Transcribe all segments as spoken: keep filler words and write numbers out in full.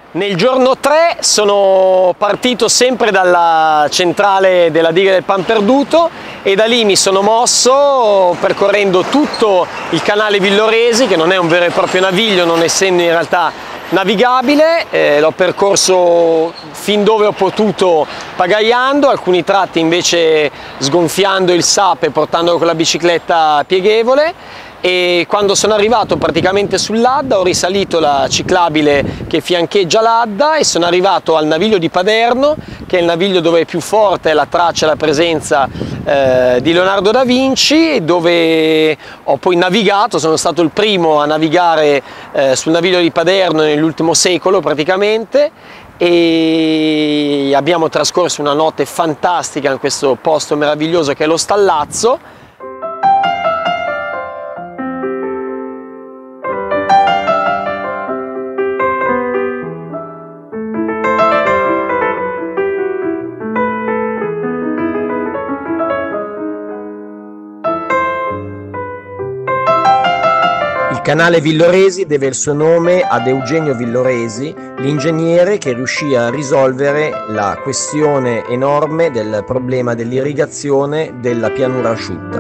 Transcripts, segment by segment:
Nel giorno tre sono partito sempre dalla centrale della diga del Pan Perduto e da lì mi sono mosso percorrendo tutto il canale Villoresi, che non è un vero e proprio naviglio, non essendo in realtà navigabile. Eh, l'ho percorso fin dove ho potuto pagaiando, alcuni tratti invece sgonfiando il S A P e portandolo con la bicicletta pieghevole. E quando sono arrivato praticamente sull'Adda ho risalito la ciclabile che fiancheggia l'Adda e sono arrivato al naviglio di Paderno, che è il naviglio dove è più forte la traccia e la presenza eh, di Leonardo da Vinci, dove ho poi navigato, sono stato il primo a navigare eh, sul naviglio di Paderno nell'ultimo secolo praticamente, e abbiamo trascorso una notte fantastica in questo posto meraviglioso che è lo Stallazzo. Il canale Villoresi deve il suo nome ad Eugenio Villoresi, l'ingegnere che riuscì a risolvere la questione enorme del problema dell'irrigazione della pianura asciutta.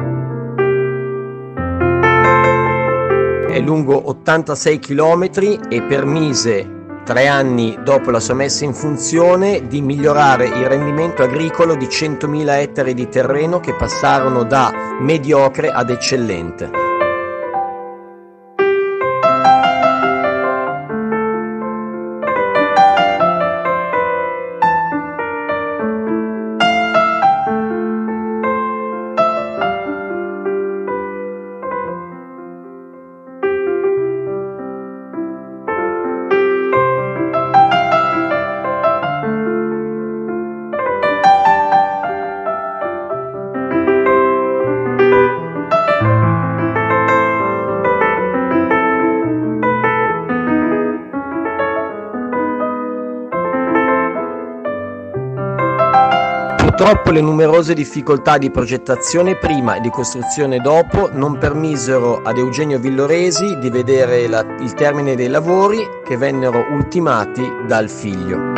È lungo ottantasei chilometri e permise, tre anni dopo la sua messa in funzione, di migliorare il rendimento agricolo di centomila ettari di terreno che passarono da mediocre ad eccellente. Purtroppo le numerose difficoltà di progettazione prima e di costruzione dopo non permisero ad Eugenio Villoresi di vedere la, il termine dei lavori, che vennero ultimati dal figlio.